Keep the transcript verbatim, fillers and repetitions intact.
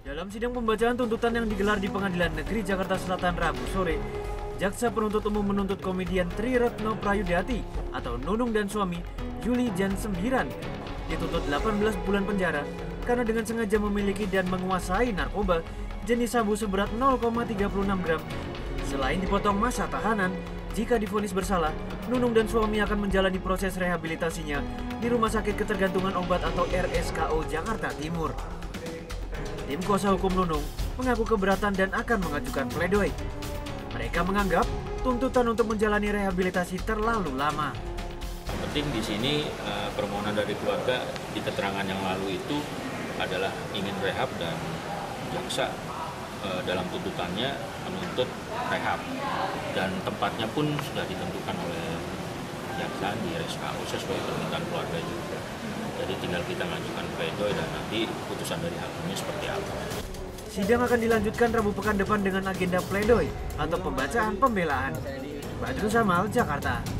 Dalam sidang pembacaan tuntutan yang digelar di Pengadilan Negeri Jakarta Selatan Rabu sore, jaksa penuntut umum menuntut komedian Tri Retno Prayudati atau Nunung dan suami Yuli Jan Sembiran dituntut delapan belas bulan penjara karena dengan sengaja memiliki dan menguasai narkoba jenis sabu seberat nol koma tiga enam gram. Selain dipotong masa tahanan, jika divonis bersalah, Nunung dan suami akan menjalani proses rehabilitasinya di Rumah Sakit Ketergantungan Obat atau R S K O Jakarta Timur. Tim kuasa hukum Nunung mengaku keberatan dan akan mengajukan pledoi. Mereka menganggap tuntutan untuk menjalani rehabilitasi terlalu lama. Penting di sini permohonan dari keluarga di keterangan yang lalu itu adalah ingin rehab dan jaksa dalam tuntutannya menuntut rehab dan tempatnya pun sudah ditentukan oleh jaksa di R S K O sesuai permintaan keluarga juga. Jadi tinggal kita mengajukan pledoi dan nanti putusan dari hakimnya seperti apa. Sidang akan dilanjutkan Rabu pekan depan dengan agenda pledoi atau pembacaan pembelaan. Badrul Zamal, Jakarta.